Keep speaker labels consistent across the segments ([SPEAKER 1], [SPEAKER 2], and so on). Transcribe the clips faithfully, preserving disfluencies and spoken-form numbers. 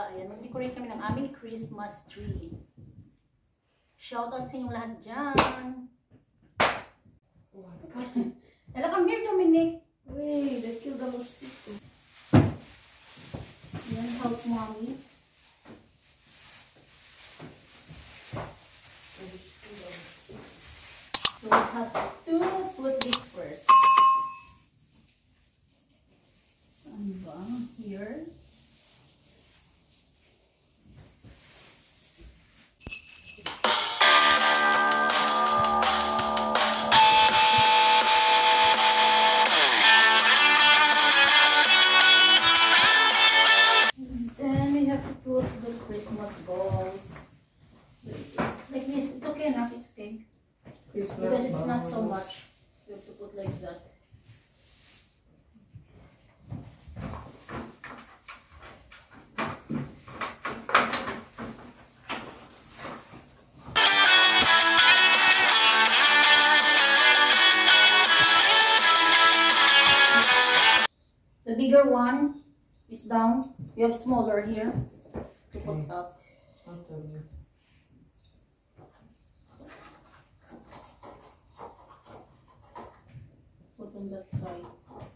[SPEAKER 1] ayan, mag-decorate kami ng aming Christmas tree. Shoutout sa inyong lahat dyan.
[SPEAKER 2] Oh my God.
[SPEAKER 1] Hello, come here, Dominic.
[SPEAKER 2] Wait, they killed the mosquito.
[SPEAKER 1] Yan, help mommy. So we have to put this first. Saan ba? Here. Christmas balls. Like this, it's okay enough, it's okay.
[SPEAKER 2] Christmas
[SPEAKER 1] because it's
[SPEAKER 2] balls.
[SPEAKER 1] not so much. You have to put like that. The bigger one is down. We have smaller here. To put up. Put on that side.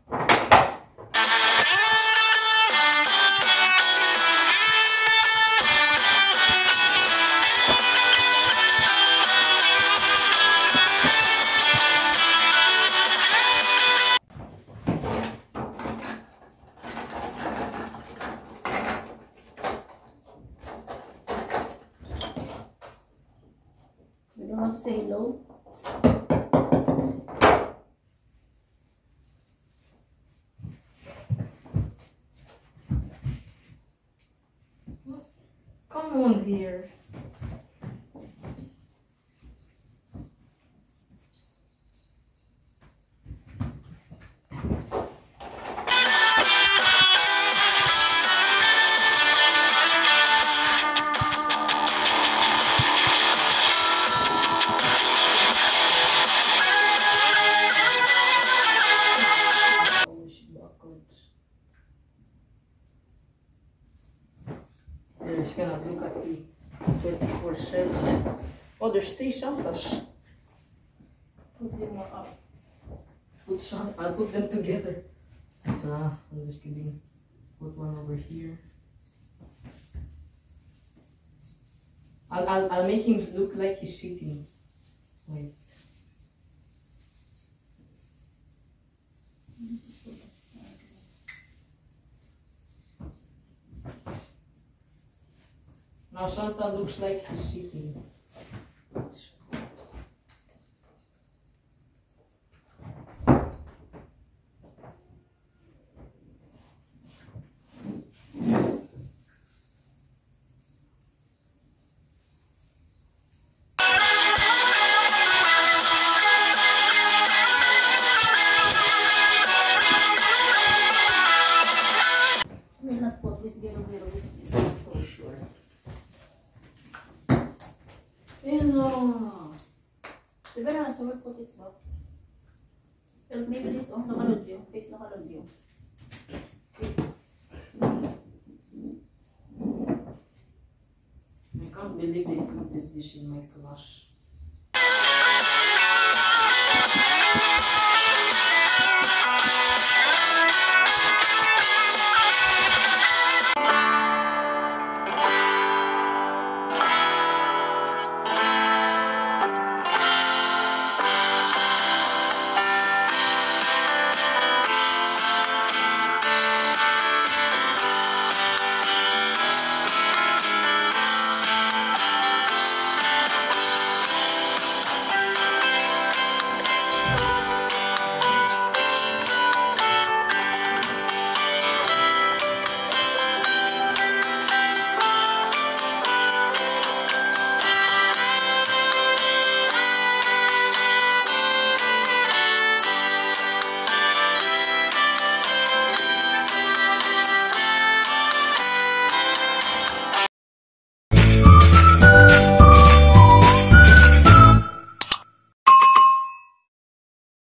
[SPEAKER 1] You don't want to say hello?
[SPEAKER 2] Come on here. They're just gonna look at the twenty-four seven. Oh, there's three softas.
[SPEAKER 1] Put them more up.
[SPEAKER 2] Put some, I'll put them together. Nah, I'm just kidding. Put one over here. I'll, I'll, I'll make him look like he's sitting. Wait. Now Santa looks like he's sitting.
[SPEAKER 1] I will not put this gero gero because it's not so sure. Hello. Diba na, so we'll put it back. Well, maybe this, oh, nakalod yun. Face nakalod yun.
[SPEAKER 2] I can't believe they put this in my class.